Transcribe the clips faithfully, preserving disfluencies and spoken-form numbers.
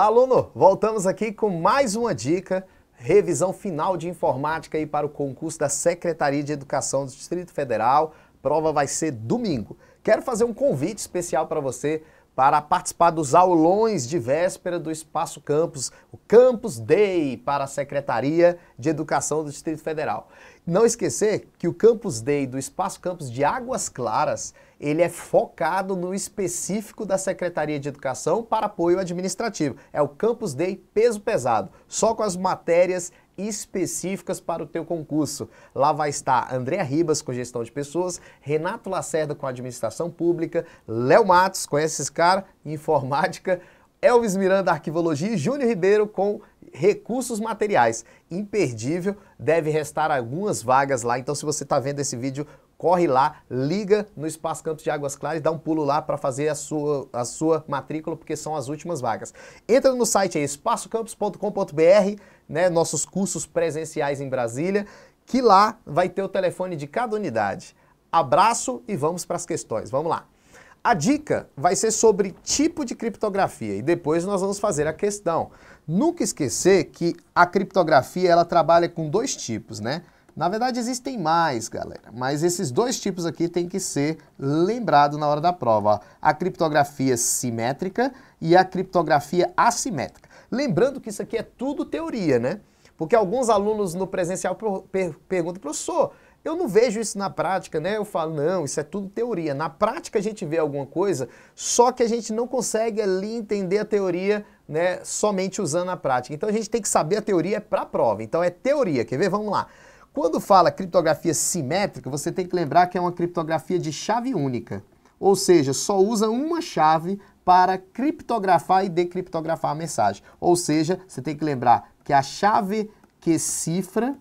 Olá, aluno! Voltamos aqui com mais uma dica, revisão final de informática aí para o concurso da Secretaria de Educação do Distrito Federal. A prova vai ser domingo. Quero fazer um convite especial para você para participar dos aulões de véspera do Espaço Campus, o Campus Day para a Secretaria de Educação do Distrito Federal. Não esquecer que o Campus Day do Espaço Campus de Águas Claras, ele é focado no específico da Secretaria de Educação para apoio administrativo. É o Campus Day peso pesado, só com as matérias específicas para o teu concurso. Lá vai estar Andréa Ribas com gestão de pessoas, Renato Lacerda com administração pública, Léo Matos, conhece esse cara? Informática, Elvis Miranda, arquivologia e Júnior Ribeiro com recursos materiais. Imperdível, deve restar algumas vagas lá, então se você está vendo esse vídeo, corre lá, liga no Espaço Campus de Águas Claras e dá um pulo lá para fazer a sua, a sua matrícula, porque são as últimas vagas. Entra no site aí, espaço campus ponto com ponto br, né, nossos cursos presenciais em Brasília, que lá vai ter o telefone de cada unidade. Abraço e vamos para as questões. Vamos lá. A dica vai ser sobre tipo de criptografia e depois nós vamos fazer a questão. Nunca esquecer que a criptografia ela trabalha com dois tipos, né? Na verdade existem mais, galera, mas esses dois tipos aqui tem que ser lembrado na hora da prova. Ó. A criptografia simétrica e a criptografia assimétrica. Lembrando que isso aqui é tudo teoria, né? Porque alguns alunos no presencial per perguntam, professor, eu não vejo isso na prática, né? Eu falo, não, isso é tudo teoria. Na prática a gente vê alguma coisa, só que a gente não consegue ali entender a teoria, né, somente usando a prática. Então a gente tem que saber a teoria para a prova. Então é teoria, quer ver? Vamos lá. Quando fala criptografia simétrica, você tem que lembrar que é uma criptografia de chave única. Ou seja, só usa uma chave para criptografar e decriptografar a mensagem. Ou seja, você tem que lembrar que a chave que cifra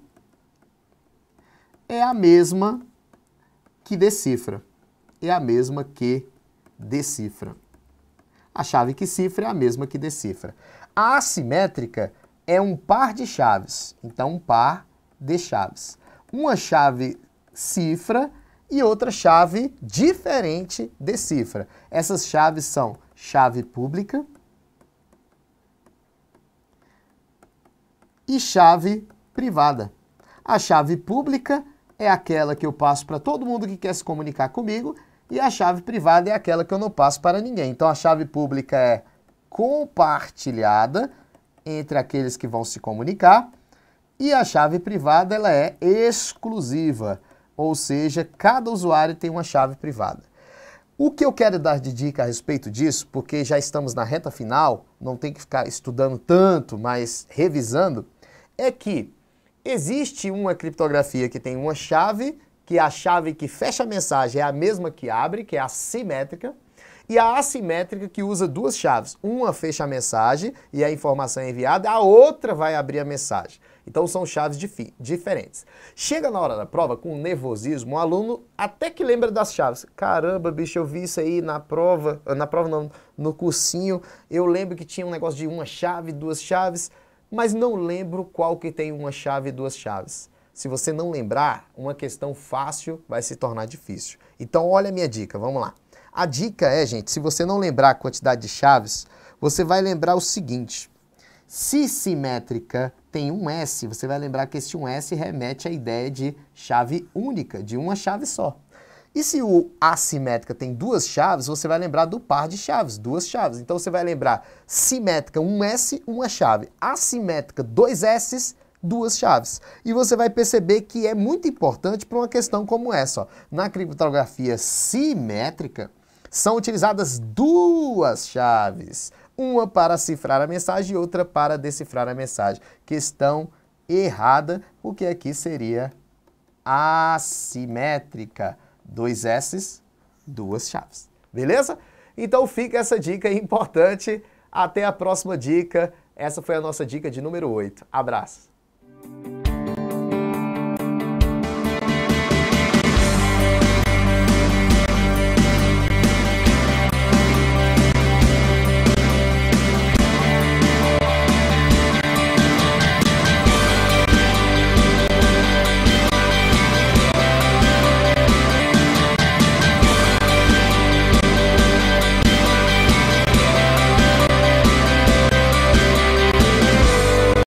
é a mesma que decifra. É a mesma que decifra. A chave que cifra é a mesma que decifra. A assimétrica é um par de chaves. Então, um par de chaves. Uma chave cifra e outra chave diferente decifra. Essas chaves são chave pública e chave privada. A chave pública é aquela que eu passo para todo mundo que quer se comunicar comigo e a chave privada é aquela que eu não passo para ninguém. Então a chave pública é compartilhada entre aqueles que vão se comunicar e a chave privada ela é exclusiva, ou seja, cada usuário tem uma chave privada. O que eu quero dar de dica a respeito disso, porque já estamos na reta final, não tem que ficar estudando tanto, mas revisando, é que existe uma criptografia que tem uma chave, que a chave que fecha a mensagem é a mesma que abre, que é a simétrica, e a assimétrica que usa duas chaves. Uma fecha a mensagem e a informação é enviada, a outra vai abrir a mensagem. Então são chaves diferentes. Chega na hora da prova com nervosismo, o aluno até que lembra das chaves. Caramba, bicho, eu vi isso aí na prova, na prova não, no cursinho, eu lembro que tinha um negócio de uma chave, duas chaves, mas não lembro qual que tem uma chave e duas chaves. Se você não lembrar, uma questão fácil vai se tornar difícil. Então olha a minha dica, vamos lá. A dica é, gente, se você não lembrar a quantidade de chaves, você vai lembrar o seguinte. Se simétrica tem um S, você vai lembrar que esse um S remete à ideia de chave única, de uma chave só. E se o assimétrica tem duas chaves, você vai lembrar do par de chaves, duas chaves. Então você vai lembrar simétrica, um S, uma chave. Assimétrica, dois S's, duas chaves. E você vai perceber que é muito importante para uma questão como essa. Ó. Na criptografia simétrica, são utilizadas duas chaves. Uma para cifrar a mensagem e outra para decifrar a mensagem. Questão errada, porque aqui seria assimétrica. Dois S's, duas chaves. Beleza? Então fica essa dica importante. Até a próxima dica. Essa foi a nossa dica de número oito. Abraço.